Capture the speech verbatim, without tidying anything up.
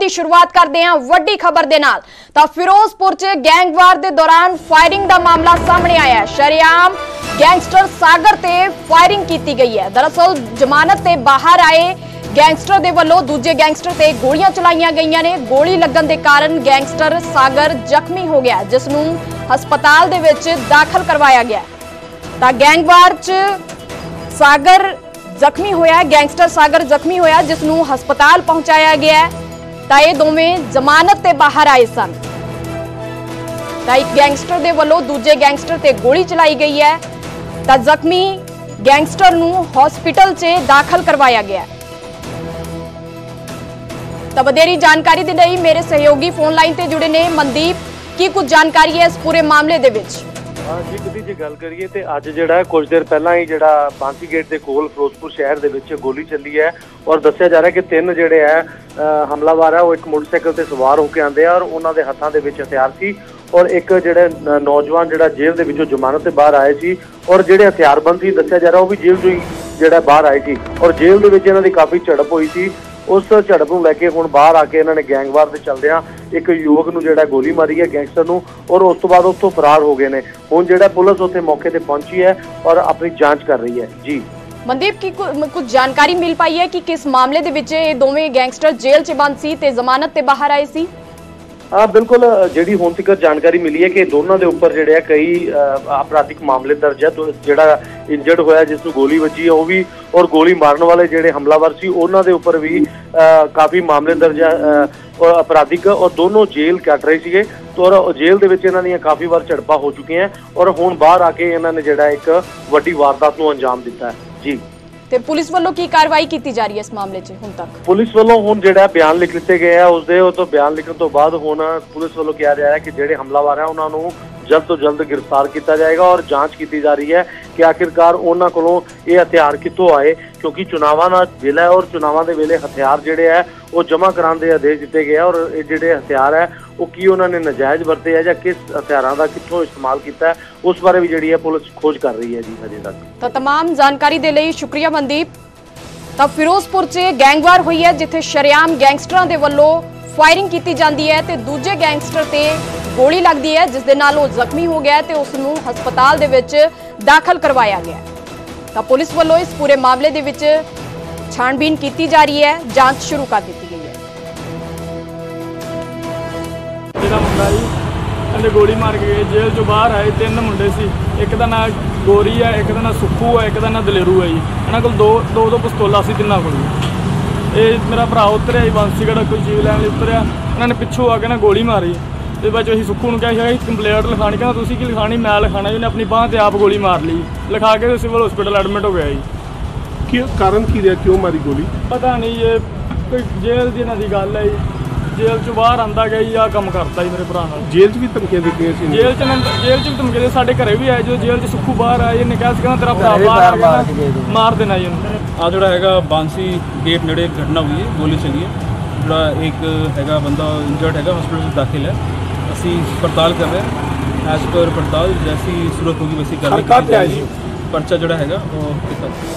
की शुरुआत करते हैं वड्डी खबर के नाल। तो फिरोजपुर च गैंगवार के दौरान फायरिंग का मामला सामने आया है। शरेआम गैंगस्टर सागर ते फायरिंग की गई है। दरअसल जमानत ते बाहर आए गैंगस्टर दे वल्लों दूजे गैंगस्टर ते गोलियां चलाईयां गईयां ने। गोली लगन के कारण गैंगस्टर सागर जख्मी हो गया, जिसनूं हस्पताल दे विच दाखिल करवाया गया। तां गैंगवार च सागर जख्मी होया, गैंगस्टर सागर जख्मी होया, जिसनूं हस्पताल पहुंचाया गया है। तां ये दोवें जमानत ते बाहर आए सन। तां एक गैंगस्टर दे वल्लों दूजे गैंगस्टर ते गोली चलाई गई है। तां जख्मी गैंगस्टर नूं हॉस्पिटल च दाखिल करवाया गया। तो वधेरी जानकारी दे लई मेरे सहयोगी फोन लाइन ते जुड़े ने। मनदीप, की कुछ जानकारी है इस पूरे मामले दे विच? जी कदी जे गल करिए तो अज जिहड़ा कुछ देर पहला ही जिहड़ा बांसी गेट के कोल फिरोजपुर शहर दे विच गोली चली है और दस्सिया जा रहा है कि तीन जिहड़े है हमलावर है वो एक मोटरसाइकिल से सवार होकर आंदे और उन्हां दे हत्थां दे विच हथियार सी और एक जिहड़े नौजवान जिहड़ा जेल दे विचों जमानत ते बाहर आए सी और जिहड़े हथियारबंद सी दस्सिया जा रहा वो भी जेल चों ही जिहड़ा बाहर आए सी और जेल दे विच इन्हां दी काफ़ी झड़प हुई सी। उस झड़प नूं लैके हुण बाहर आके इन्होंने गैंगवार दे चलदिआं एक युवक नूं जिहड़ा गोली मारी है गैंगस्टर नूं और उस तो बाद उत्थों फरार हो गए ने। हुण जिहड़ा पुलिस उत्थे मौके ते पहुंची है और अपनी जांच कर रही है। जी मनदीप, की कुछ जानकारी मिल पाई है कि किस मामले दे विच ये दोवें गैंगस्टर जेल च बंद सी ते जमानत ते बाहर आए सी? हाँ बिल्कुल, जी हुण तक जानकारी मिली है कि दोनों के उपर जिहड़े कई आपराधिक मामले दर्ज है। तो जिहड़ा इंजर्ड होया जिसनूं गोली वजी है वो भी और गोली मारन वाले जिहड़े हमलावर सी उन्हां दे उपर भी काफ़ी मामले दर्ज है अपराधिक और दोनों जेल कट रहे थे। तो और जेल दे विच इन्हां दीयां काफ़ी बार झड़पां हो चुकी हैं और हुण बाहर आके इन्हां ने जिहड़ा एक वड्डी वारदात नूं अंजाम दिता है। जी ते पुलिस वालों की कार्रवाई की जा रही है इस मामले च हुण तक? पुलिस वालों हुण जिहड़ा बयान लिख लिते गए हैं उसदे तो बयान लिखण तो बाद हुण पुलिस वालों कहा जा रहा है कि जिहड़े हमलावर है उन्हां नूं जल्द तो जल्द गिरफ्तार किया जाएगा और जांच की जा रही है कि आखिरकार उन्हां कोलों ये हथियार कित्थों आए, क्योंकि चुनावां दा वेला है और चुनावां दे वेले हथियार जिहड़े है वो जमा कराने दे आदेश दिते गए और ये जिहड़े हथियार है वो की उन्होंने नजायज़ वरते है या किस हथियारों का कित्थों इस्तेमाल किया है उस बारे भी जिहड़ी है पुलिस खोज कर रही है। जी अजे तक तो तमाम जानकारी दे लई शुक्रिया मनदीप। तो फिरोजपुर च गैंगवार हुई है जिथे शरेआम गैंगस्टरां दे वल्लों फायरिंग की जाती है ते दूजे गैंगस्टर ते गोली लगती है जिस दे नाल वो जख्मी हो गया ते उसनूं हस्पताल दे विच दाखिल करवाया गया। तो पुलिस वालों इस पूरे मामले दे विच छानबीन की जा रही है, जांच शुरू कर दी गई है। गोली मार के गए जेल चो बाहर आए तीन मुंडे सी, एक का नाम गोरी है, एक का नाम सुखू है, एक का नाम दलेरू है जी। इन्होंने को दो दो दो पिस्तौला सी तिना को। ये मेरा भरा उतरिया बांसीगढ़ कोई चीज़ लैन उतरिया, उन्होंने पिछों आके ना गोली मारी। तो बाद अं सुखू ने कहा कंप्लेंट लिखानी, कहना तुम की लिखानी मैं लिखाना जी। उन्हें अपनी बांह से आप गोली मार ली, लिखा के सिविल हॉस्पिटल एडमिट हो गया जी। क्यों कारण की रहा, क्यों मारी गोली पता नहीं, ये कोई जेल जिन्हों की गल है जी। जेल चो बाहर आंदा गया जी, आ काम करता जी मेरे भरा नाल। जेल च भी धमकियां दित्तियां सी? जेल च जेल च भी धमकियां, साडे घरे भी आए जो जेल च सुखू बाहर आए, इन्हें कहा कहना तेरा भरा बाहर मार देना जी। आ जोड़ा है बांसी गेट नेड़े घटना हुई है, गोली चली है। जोड़ा एक है बंदा इंजर्ड है, हॉस्पिटल में दाखिल है। असी पड़ताल कर रहे हैं, एज पर पड़ताल जैसी सूरत होगी वैसी कार्रवाई। परचा जोड़ा है वो